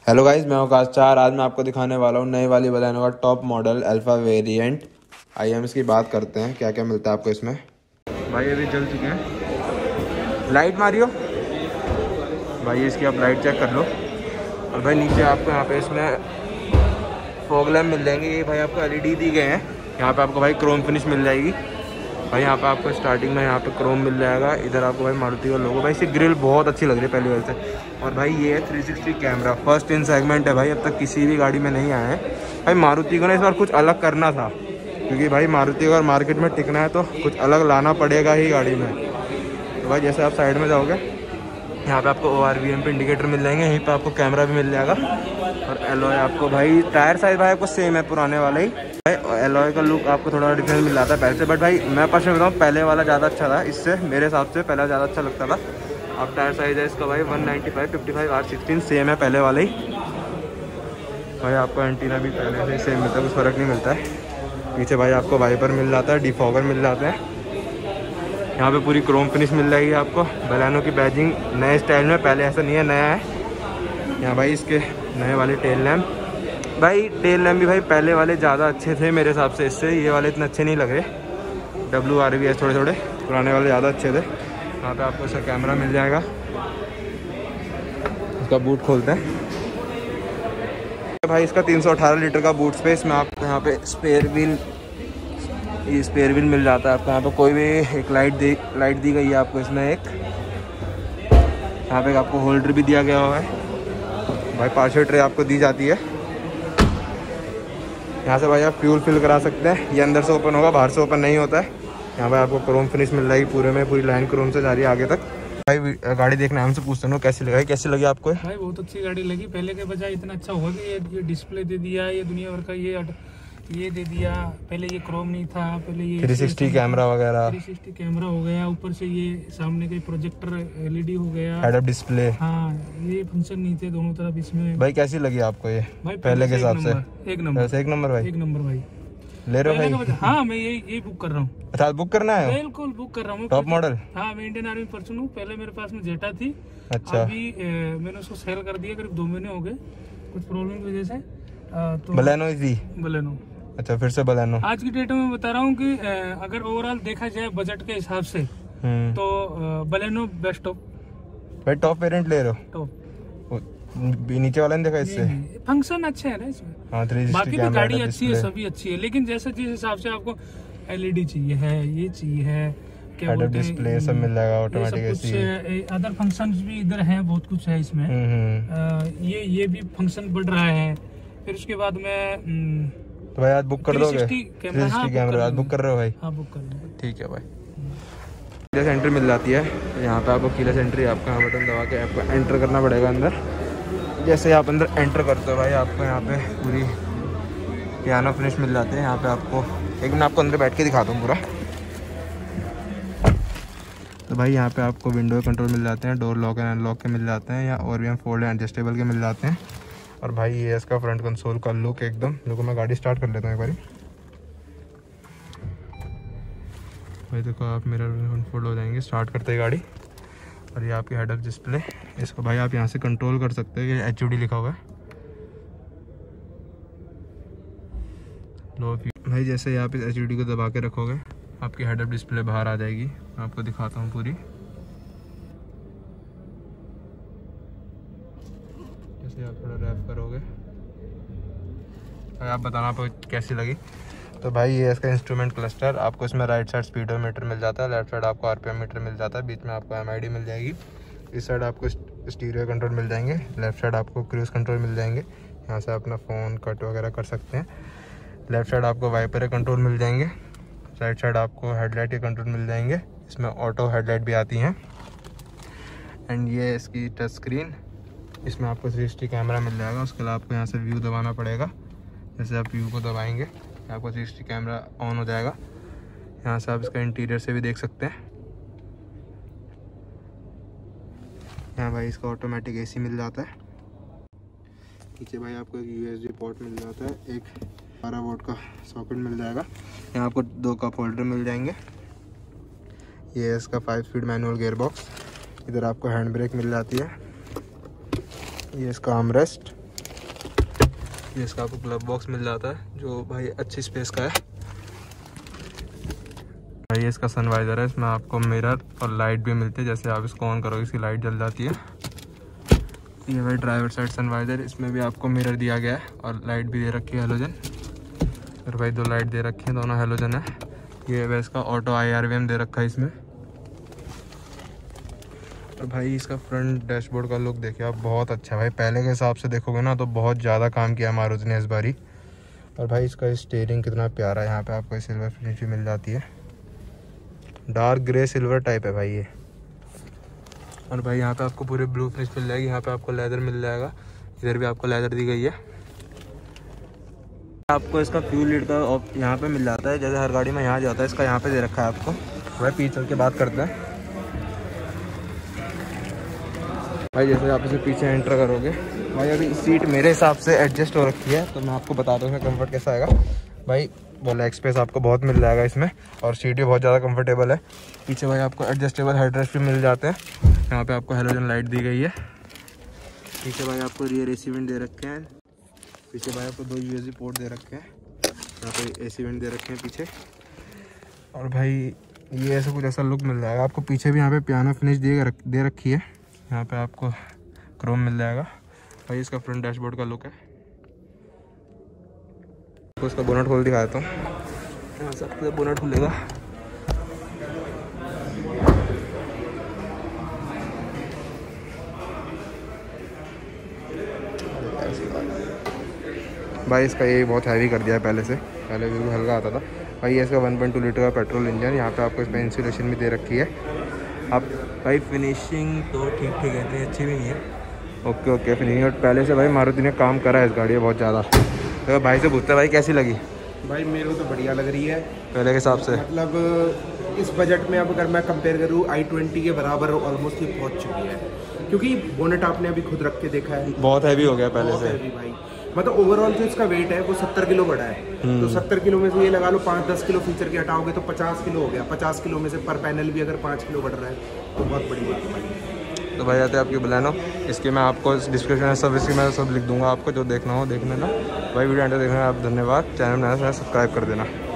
Hello guys, मैं आकाश चार। आज मैं आपको दिखाने वाला हूँ नई वाली बलेनो का टॉप मॉडल अल्फा वेरिएंट। आइए हम इसकी बात करते हैं क्या क्या मिलता है आपको इसमें। भाई अभी जल चुके हैं, लाइट मारियो भाई, इसकी आप लाइट चेक कर लो। और भाई नीचे आपको यहाँ पे इसमें फॉग लैम्प मिल जाएंगे। ये भाई आपको LED दी गए हैं। यहाँ पे आपको भाई क्रोम फिनिश मिल जाएगी। भाई यहाँ पे आपको स्टार्टिंग में यहाँ पे क्रोम मिल जाएगा। इधर आपको भाई मारुति का लोगो। भाई इसकी ग्रिल बहुत अच्छी लग रही है पहली बार से। और भाई ये है 360 कैमरा, फर्स्ट इन सेगमेंट है भाई, अब तक किसी भी गाड़ी में नहीं आया है। भाई मारुति को ना इस बार कुछ अलग करना था, क्योंकि भाई मारुति को अगर मार्केट में टिकना है तो कुछ अलग लाना पड़ेगा ही गाड़ी में। तो भाई जैसे आप साइड में जाओगे, यहाँ पे आपको ORVM पे इंडिकेटर मिल जाएंगे, यहीं पे आपको कैमरा भी मिल जाएगा। और एलॉय आपको भाई टायर साइज भाई आपको सेम है पुराने वाला ही। भाई एलॉय का लुक आपको थोड़ा डिफरेंस मिल जाता है पहले से, बट भाई मैं पर्सनली बताऊँ पहले वाला ज़्यादा अच्छा था इससे, मेरे हिसाब से पहले ज़्यादा अच्छा लगता था। अब टायर साइज है इसका भाई 195 55 R16 सेम है पहले वाला ही। भाई आपको एंटीना भी पहले से सेम मिलता है, कुछ फ़र्क नहीं मिलता है। पीछे भाई आपको वाइपर मिल जाता है, डिफॉगर मिल जाते हैं। यहाँ पे पूरी क्रोम फिनिश मिल जाएगी आपको। बलेनो की बैजिंग नए स्टाइल में, पहले ऐसा नहीं है, नया है। यहाँ भाई इसके नए वाले टेल लैम्प, भाई टेल लैम्प भी भाई पहले वाले ज़्यादा अच्छे थे मेरे हिसाब से इससे, ये वाले इतने अच्छे नहीं लग रहे। WRVS थोड़े थोड़े, पुराने वाले ज़्यादा अच्छे थे। यहाँ पे आपको इसका कैमरा मिल जाएगा। इसका बूट खोलते हैं भाई, इसका 318 लीटर का बूट स्पेस में आपको यहाँ पे स्पेयर व्हील मिल जाता है। आपको यहाँ पे कोई भी एक लाइट दी गई है आपको इसमें एक। यहाँ पे आपको होल्डर भी दिया गया हुआ है भाई, पार्सल ट्रे आपको दी जाती है। यहाँ से भाई आप फ्यूल फिल करा सकते हैं। ये अंदर से ओपन होगा, बाहर से ओपन नहीं होता है। यहाँ पे आपको क्रोम फिनिश मिल जाएगी पूरे में, पूरी लाइन क्रोम से जा रही है आगे तक। भाई गाड़ी देखना है हमसे पूछते हैं कैसी लगी, कैसी लगी आपको? भाई बहुत अच्छी गाड़ी लगी, पहले के बजाय इतना अच्छा हुआ कि ये डिस्प्ले दे दिया, ये दुनिया भर का ये दे दिया। पहले ये क्रोम नहीं था, पहले ये 360 कैमरा वगैरह, 360 कैमरा हो गया, ऊपर से ये सामने के प्रोजेक्टर LED हो गया, हेड अप डिस्प्ले। हाँ ये फंक्शन नहीं थे दोनों तरफ इसमें। भाई कैसी लगी आपको ये भाई पहले के हिसाब से? एक नंबर, एक नंबर भाई, एक नंबर भाई। ले रहे हो भाई? हाँ मैं यही बुक कर रहा हूँ। अच्छा बुक करना है? बिल्कुल बुक कर रहा हूँ। Top model? हाँ मैं इंडियन आर्मी पर्सन हूँ। पहले मेरे पास में जेटा थी। अच्छा। अभी मैंने उसको सेल कर दिया, करीब 2 महीने हो गए कुछ प्रॉब्लम की वजह से। तो बलेनो थी? बलेनो। अच्छा फिर से बलेनो। आज की डेट में बता रहा हूँ कि अगर ओवरऑल देखा जाए बजट के हिसाब से तो बलेनो बेस्ट ऑफ। भाई टॉप वेरिएंट ले रहे हो? टॉप। नीचे वाला नहीं देखा इससे? फंक्शन अच्छे है ना इसमें। हाँ, 360 बाकी तो गाड़ी अच्छी है, सभी अच्छी है, लेकिन जैसे जिस हिसाब से आपको LED चाहिए है, ये चाहिए है, क्या बोलते हैं, डिस्प्ले सब मिल जाएगा ऑटोमेटिक एसी। अदर फंक्शंस भी इधर हैं, बहुत कुछ है इसमें। ये भी फंक्शन बढ़ रहा है। फिर उसके बाद में तो भाई आज बुक कर दोगे? 360 कैमरा आज बुक कर रहे हो भाई? हाँ बुक कर लो। ठीक है भाई। कीलेस एंट्री मिल जाती है। यहाँ पे आपको कीलेस एंट्री, आपका यहाँ बटन दबा के आपको एंटर करना पड़ेगा अंदर। जैसे आप अंदर एंटर करते हो भाई, आपको यहाँ पे पूरी पियानो फिनिश मिल जाते हैं। यहाँ पे आपको एक मिनट आपको अंदर बैठ के दिखा दूँ पूरा। तो भाई यहाँ पे आपको विंडो कंट्रोल मिल जाते हैं, डोर लॉक एंड अनलॉक के मिल जाते हैं, या और भी हम फोल्ड एंड एडजस्टेबल के मिल जाते हैं। और भाई ये इसका फ्रंट कंसोल का लुक एकदम। देखो मैं गाड़ी स्टार्ट कर लेता हूँ एक बारी। भाई देखो आप मिरर फोल्ड हो जाएंगे स्टार्ट करते ही गाड़ी। और ये आपकी हेड अप डिस्प्ले, इसको भाई आप यहाँ से कंट्रोल कर सकते हो। ये HUD लिखा हुआ है। लो भाई जैसे आप इस HUD को दबा के रखोगे, आपकी हेड अप डिस्प्ले बाहर आ जाएगी। मैं आपको दिखाता हूँ पूरी। जैसे आप थोड़ा रैप करोगे, आप बताना आपको कैसी लगी। तो भाई ये इसका इंस्ट्रूमेंट क्लस्टर, आपको इसमें राइट साइड स्पीडोमीटर मिल जाता है, लेफ्ट साइड आपको RPM मीटर मिल जाता है, बीच में आपको MID मिल जाएगी। इस साइड आपको स्टीरियो कंट्रोल मिल जाएंगे, लेफ्ट साइड आपको क्रूज कंट्रोल मिल जाएंगे। यहाँ से अपना फ़ोन कट वगैरह कर सकते हैं। लेफ्ट साइड आपको वाइपर कंट्रोल मिल जाएंगे, राइट साइड आपको हेडलाइट के कंट्रोल मिल जाएंगे। इसमें ऑटो हेडलाइट भी आती हैं। एंड ये इसकी टच स्क्रीन, इसमें आपको 360 कैमरा मिल जाएगा। उसके लिए आपको यहाँ से व्यू दबाना पड़ेगा। जैसे आप व्यू को दबाएंगे आपको 360 कैमरा ऑन हो जाएगा। यहाँ से आप इसका इंटीरियर से भी देख सकते हैं। यहाँ भाई इसका ऑटोमेटिक AC मिल जाता है। नीचे भाई आपको एक USB पोर्ट मिल जाता है, एक 12 वोल्ट का सॉकेट मिल जाएगा। यहाँ आपको 2 कप होल्डर मिल जाएंगे। ये है इसका 5 स्पीड मैनुअल गियर बॉक्स। इधर आपको हैंड ब्रेक मिल जाती है। ये इसका आर्मरेस्ट, ये इसका आपको ग्लव बॉक्स मिल जाता है जो भाई अच्छी स्पेस का है भाई। ये इसका सनवाइज़र है, इसमें आपको मिरर और लाइट भी मिलती है, जैसे आप इसको ऑन करोगे इसकी लाइट जल जाती है। ये भाई ड्राइवर साइड सनवाइज़र, इसमें भी आपको मिरर दिया गया है और लाइट भी दे रखी है हेलोजन। और भाई 2 लाइट दे रखी है, दोनों हेलोजन है। ये भाई इसका ऑटो IRVM दे रखा है इसमें। और भाई इसका फ्रंट डैशबोर्ड का लुक देखिए आप, बहुत अच्छा है भाई। पहले के हिसाब से देखोगे ना तो बहुत ज़्यादा काम किया मारुति ने इस बारी। और भाई इसका स्टीयरिंग कितना प्यारा है, यहाँ पे आपको सिल्वर फिनिश भी मिल जाती है, डार्क ग्रे सिल्वर टाइप है भाई ये। और भाई यहाँ पे आपको पूरे ब्लू फिनिश मिल जाएगी, यहाँ पे आपको लेदर मिल जाएगा, इधर भी आपको लेदर दी गई है। आपको इसका फ्यूल लीड का यहाँ पे मिल जाता है, जैसे हर गाड़ी में यहाँ जाता है, इसका यहाँ पे दे रखा है आपको। भाई पीछे चल के बात करते हैं भाई। जैसे आप इसे पीछे एंटर करोगे भाई, अभी सीट मेरे हिसाब से एडजस्ट हो रखी है, तो मैं आपको बताता हूँ इसमें कम्फर्ट कैसा आएगा भाई। वो लेग स्पेस आपको बहुत मिल जाएगा इसमें, और सीट भी बहुत ज़्यादा कंफर्टेबल है। पीछे भाई आपको एडजस्टेबल हेडरेस्ट भी मिल जाते हैं, यहाँ पे आपको हेलोजन लाइट दी गई है। पीछे भाई आपको रियर AC वेंट दे रखे हैं, पीछे भाई आपको 2 USB पोर्ट दे रखे हैं, यहाँ पे AC वेंट दे रखे हैं पीछे। और भाई ये ऐसा कुछ ऐसा लुक मिल जाएगा आपको। पीछे भी यहाँ पे पियानो फिनिश दे रखी है, यहाँ पे आपको क्रोम मिल जाएगा भाई। इसका फ्रंट डैशबोर्ड का लुक है। तो उसका बोनट खोल दिखाता हूँ, यहाँ से आपको बोनट खुलेगा। भाई इसका ये बहुत हैवी कर दिया है पहले से, पहले बिल्कुल हल्का आता था भाई। ये इसका 1.2 लीटर का पेट्रोल इंजन, यहाँ पे आपको इसमें इंसुलेशन भी दे रखी है। आप भाई फिनिशिंग तो ठीक है, इतनी अच्छी भी नहीं है, ओके फिनिशिंग। और पहले से भाई मारुति ने काम करा है इस गाड़ी में बहुत ज़्यादा। तो भाई से पूछते भाई कैसी लगी? भाई मेरे को तो बढ़िया लग रही है पहले के हिसाब से। मतलब इस बजट में अब अगर मैं कंपेयर करूँ i20 के बराबर ऑलमोस्ट ही पहुँच चुकी है, क्योंकि बोनेट आपने अभी खुद रख के देखा है, बहुत हैवी हो गया पहले से भाई। मतलब ओवरऑल जो इसका वेट है वो 70 किलो बढ़ा है, तो 70 किलो में से ये लगा लो 5-10 किलो फीचर के हटाओगे तो 50 किलो हो गया। 50 किलो में से पर पैनल भी अगर 5 किलो बढ़ रहा है तो बहुत बड़ी बात है भाई। तो भाई आते हैं आपकी बलेनो, इसके मैं आपको डिस्क्रिप्शन में सब इसकी मैं सब लिख दूंगा, आपको जो देखना हो देखने ना भाई। वीडियो एंड देखना आप, धन्यवाद। चैनल में सब्सक्राइब कर देना।